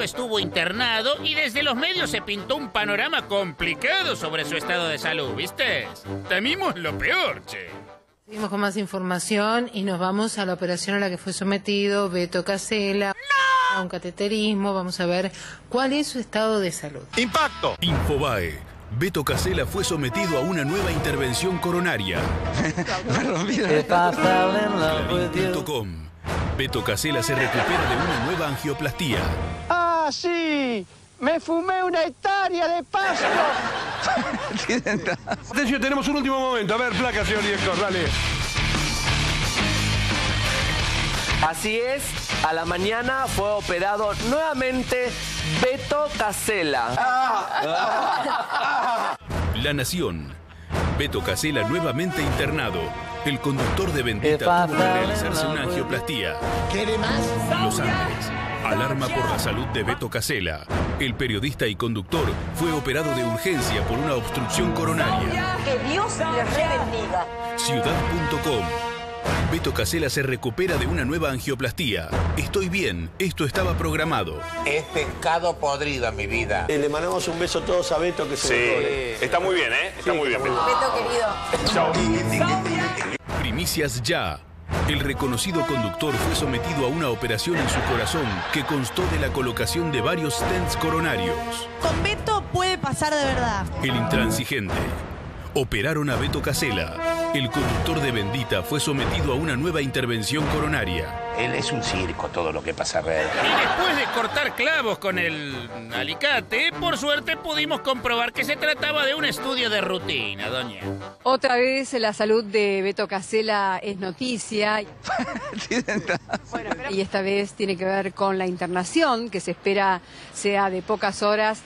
Beto estuvo internado y desde los medios se pintó un panorama complicado sobre su estado de salud, ¿viste? Temimos lo peor, che. Seguimos con más información y nos vamos a la operación a la que fue sometido Beto Casella. ¡No! A un cateterismo. Vamos a ver cuál es su estado de salud. ¡Impacto! Infobae. Beto Casella fue sometido a una nueva intervención coronaria. Clarín.com. Beto Casella se recupera de una nueva angioplastía. ¡Ah, sí! ¡Me fumé una hectárea de pasto! Atención, tenemos un último momento. A ver, placa, señor director, dale. Así es, a la mañana fue operado nuevamente Beto Casella. La Nación. Beto Casella nuevamente internado. El conductor de Bendita tuvo que realizarse una angioplastía. ¿Quiere más? Los Andes. Alarma por la salud de Beto Casella. El periodista y conductor fue operado de urgencia por una obstrucción coronaria. Que Dios les bendiga. Ciudad.com. Beto Casella se recupera de una nueva angioplastía. Estoy bien, esto estaba programado. Es pescado podrido, mi vida. Le mandamos un beso todos a Beto que se mejore. Está muy bien, ¿eh? Está muy bien, Beto. Beto, querido. Chao. Primicias ya. El reconocido conductor fue sometido a una operación en su corazón que constó de la colocación de varios stents coronarios. Con Beto puede pasar de verdad. El intransigente. Operaron a Beto Casella. El conductor de Bendita fue sometido a una nueva intervención coronaria. Él es un circo, todo lo que pasa alrededor. Y después de cortar clavos con el alicate, por suerte pudimos comprobar que se trataba de un estudio de rutina, doña. Otra vez la salud de Beto Casella es noticia. Y esta vez tiene que ver con la internación, que se espera sea de pocas horas.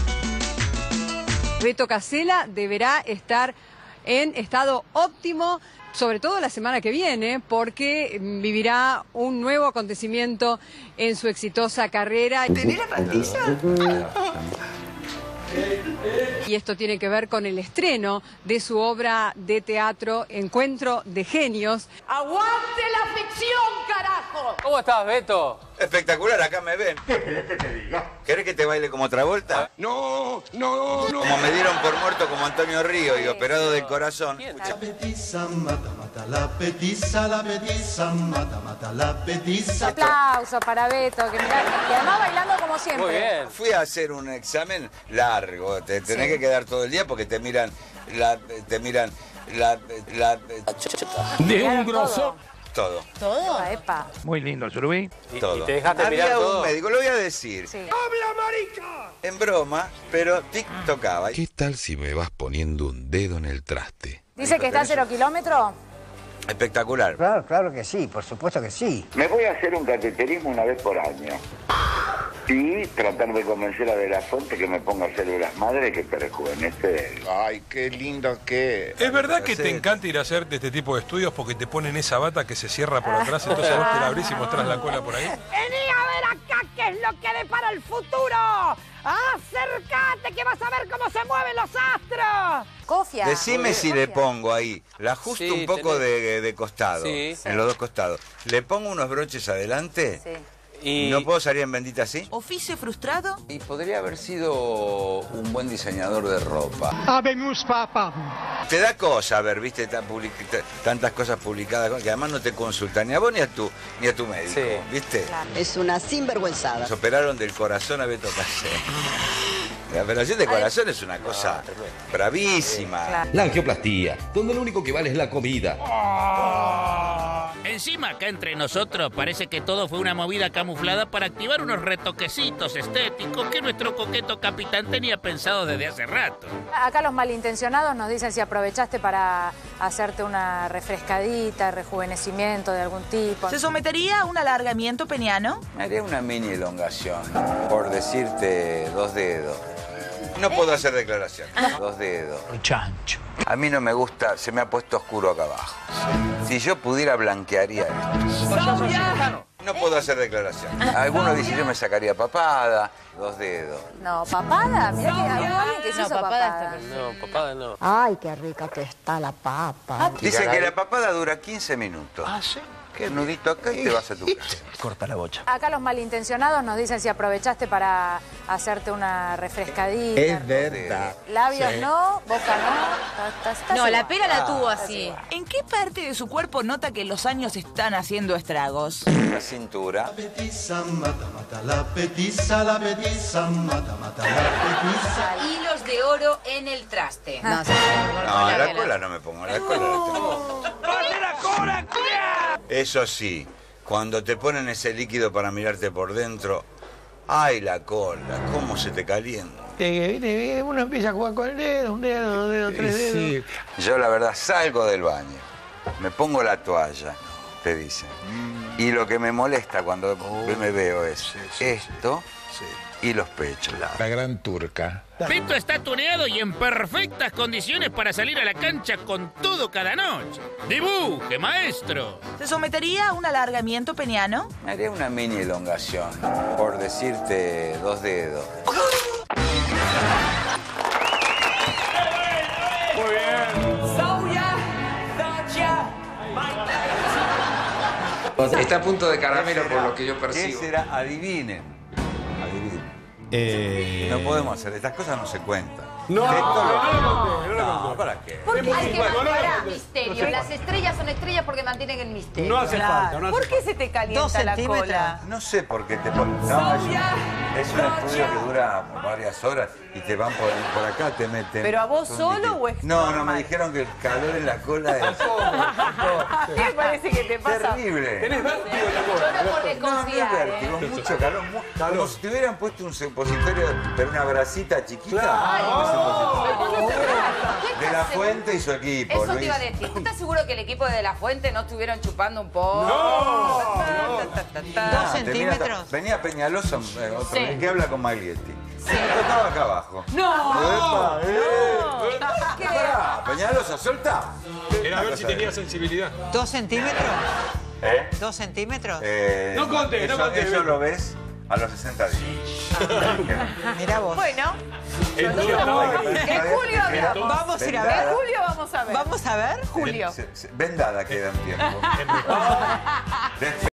Beto Casella deberá estar en estado óptimo, sobre todo la semana que viene, porque vivirá un nuevo acontecimiento en su exitosa carrera. ¿Tenés la pastilla? Y esto tiene que ver con el estreno de su obra de teatro Encuentro de Genios. ¡Aguante la ficción, carajo! ¿Cómo estás, Beto? Espectacular, acá me ven. ¿Qué querés que te diga? ¿Querés que te baile como Travolta? No. Como me dieron por muerto como Antonio Río y operado del corazón. La petiza, mata, la petiza, mata, la petiza. Aplauso para Beto, que mirá, y además bailando como siempre. Muy bien. Fui a hacer un examen largo. Te tenés que quedar todo el día porque te miran De un grosor. todo. ¿Todo? Epa. Muy lindo el surubí. Todo. ¿Y te dejaste mirar Había todo? un médico, lo voy a decir. Sí. ¡Habla, marica! En broma, pero tic tocaba. ¿Qué tal si me vas poniendo un dedo en el traste? Dice que está a 0 kilómetros. Espectacular. Claro que sí, por supuesto que sí. Me voy a hacer un cateterismo una vez por año. Y tratar de convencer a De La Fuente que me ponga células madre que te rejuvenece. Ay, qué lindo que es. ¿Verdad que te encanta ir a hacer de este tipo de estudios porque te ponen esa bata que se cierra por atrás, entonces vos te la abrís y mostrás la cola por ahí? Vení a ver acá qué es lo que depara el futuro. Acércate que vas a ver cómo se mueven los astros. Cofia. Decime si le pongo ahí, la ajusto un poco de costado, en los dos costados. Le pongo unos broches adelante. Sí. Y ¿no puedo salir en Bendita así? ¿Oficio frustrado? Y podría haber sido un buen diseñador de ropa. Habemos papá. Te da cosa ver, viste, tantas cosas publicadas, que además no te consultan ni a vos ni a tu médico, ¿viste? Claro. Es una sinvergüenzada. Nos operaron del corazón a Beto Casella. La operación de corazón es una cosa bravísima. Claro. La angioplastía, donde lo único que vale es la comida. Encima, acá entre nosotros, parece que todo fue una movida camuflada para activar unos retoquecitos estéticos que nuestro coqueto capitán tenía pensado desde hace rato. Acá los malintencionados nos dicen si aprovechaste para hacerte una refrescadita, rejuvenecimiento de algún tipo. ¿Se sometería a un alargamiento peniano? Me haría una mini elongación, por decirte 2 dedos. No puedo hacer declaración. 2 dedos. Chancho. A mí no me gusta, se me ha puesto oscuro acá abajo. Si yo pudiera, blanquearía esto. No puedo hacer declaración. Algunos dicen yo me sacaría papada, 2 dedos. No, papada. Mirá que hay alguien que se hizo papada. No, papada no. Ay, qué rica que está la papa. Dicen que la papada dura 15 minutos. ¿Ah, sí? nudito acá y te vas a tu casa. Corta la bocha. Acá los malintencionados nos dicen si aprovechaste para hacerte una refrescadita. Es verdad. Labios Sí. no, boca no. Estás No, la igual. pera la tuvo así. ¿En qué parte de su cuerpo nota que los años están haciendo estragos? La cintura. La petiza mata, mata, la petiza mata, mata, la petiza. Hilos de oro en el traste. No, la cola no me pongo, la cola la tengo. Eso sí, cuando te ponen ese líquido para mirarte por dentro, ¡ay, la cola! ¿Cómo se te calienta? Uno empieza a jugar con el dedo, un dedo, dos dedos, tres dedos. Yo la verdad salgo del baño, me pongo la toalla, te dicen. Y lo que me molesta cuando me veo es esto y los pechos. La gran turca. Beto está tuneado y en perfectas condiciones para salir a la cancha con todo cada noche. ¡Dibuje, maestro! ¿Se sometería a un alargamiento peniano? Me haría una mini elongación, por decirte 2 dedos. Muy bien. Está a punto de caramelo por lo que yo percibo. ¿Qué será? Adivinen. No podemos hacer, estas cosas no se cuentan. No, No, ¿para qué? Porque hay que No, mantener no, misterio. Las estrellas son estrellas porque mantienen el misterio. No hace falta, no hace ¿Por qué se te calienta la cola? No sé por qué te ponen. No, es un estudio que dura varias horas y te van por acá, te meten. ¿Pero a vos solo o es No, me normal? dijeron que el calor en la cola es ¿Qué parece que te pasa? terrible. Tenés vértigo en la cola. Solo por No, desconfiar. vértigo, mucho calor. Como si te hubieran puesto un supositorio, pero una brasita chiquita. De la Fuente y su equipo. Eso te Luis. iba a decir. ¿Tú estás seguro que el equipo de La Fuente no estuvieron chupando un poco? No, centímetros. Venía Peñalosa, otro que habla con Maglietti. Se me tocaba acá abajo. No. Pará, Peñalosa, soltá. Era a ver si tenía sensibilidad. ¿2 centímetros? ¿Eh? ¿2 centímetros? No conté, no conté. Eso lo ves a los 60 días. Mirá vos. Bueno, En en julio hablamos. Vamos a ir a ver. En julio vamos a ver. ¿Vamos a ver? Julio. Vendada queda un tiempo.